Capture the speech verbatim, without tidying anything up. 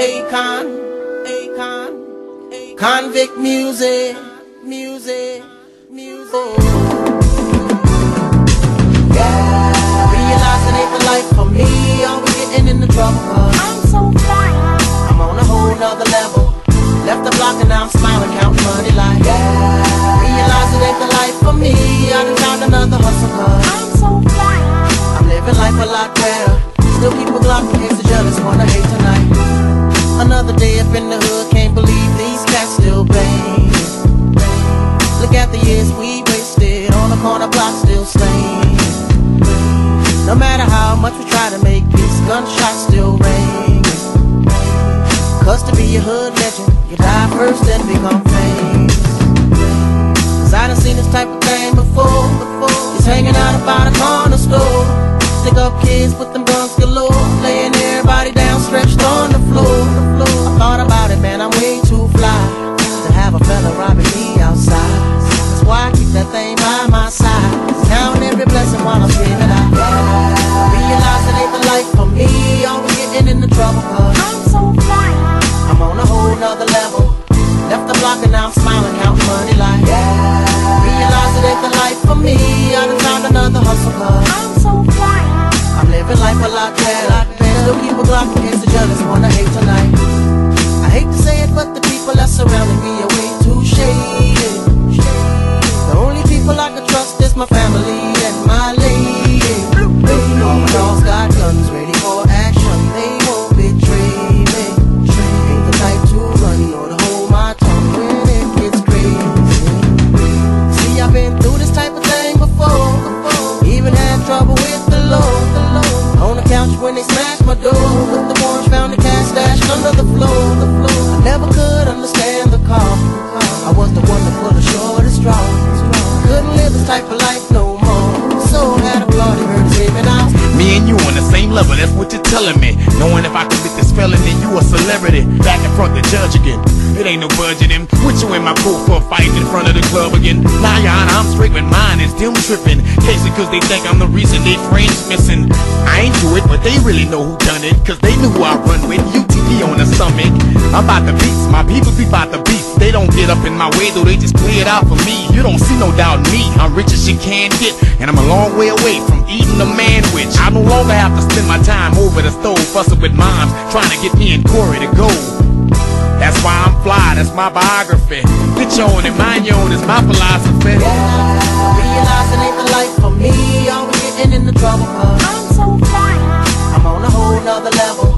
Akon, Akon, convict music, music, music. Yeah. Realize it ain't the life for me. Always getting into trouble, cause I'm so fly. I'm on a whole nother level. Left the block and now I'm smiling, counting money like yeah. Realize it ain't the life for me. I done found another hustle, cause I'm so fly. I'm living life a lot better. Still keep a Glock in case the jealous wanna hate tonight. Another day up in the hood, can't believe these cats still bang. Look at the years we wasted on the corner block, still slain. No matter how much we try to make peace, gunshots still ring. Cause to be a hood legend, you die first then become famous. Cause I done seen this type of thing before, before. Just hanging out about a corner store. Stick up kids with them guns galore, laying everybody down stretched on the floor. I thought about it, man, I'm way too fly to have a fella robbing me outside. That's why I keep that thing by my side, counting every blessing while I'm screaming out. Realize it ain't the life for me. Always getting into trouble, cause I'm so fly. I'm on a whole nother level. Left the block and now I'm smiling, counting money like yeah. Realize it ain't the life for me. I done found another hustle, cause I'm so fly. I'm living life a lot better. Still keep a Glock in case the jealous wanna hate tonight. I hate to say it, but the people that surrounding me are way too shady. The only people I can trust is my family and my lady. All my dogs got guns ready for action. They won't betray me. Ain't the type to run or to hold my tongue when it gets crazy. See, I've been through this type of thing before. Even had trouble with the law. On the couch when they smashed my door, with the orange found the cash stashed under the floor. I never could understand the call. I was the one to pull the shortest straw. Couldn't live this type of life no more. So had a party, heard it screaming out. Me and you on the same level, that's what you're telling me. Knowing if I commit this felony, you a celebrity. Back in front the judge again. It ain't no budgeting. Put you in my pool for a fight in front of the club again. Nah, your honor, I'm straight with mine, it's them tripping. Casey, cause they think I'm the reason they friends missing. I ain't do it, but they really know who done it. Cause they knew who I run with, U T V on the stomach. I'm about the beats, my people be about the beef. They don't get up in my way, though they just play it out for me. You don't see no doubt in me, I'm rich as she can get. And I'm a long way away from eating a manwich. I no longer have to spend my time over the stove, fussing with moms, trying to get me and Corey to go. That's why I'm fly, that's my biography. Get your own and mind your own is my philosophy. Yeah, realize it ain't the life for me. Always getting into trouble, cause I'm so fly. I'm on a whole nother level.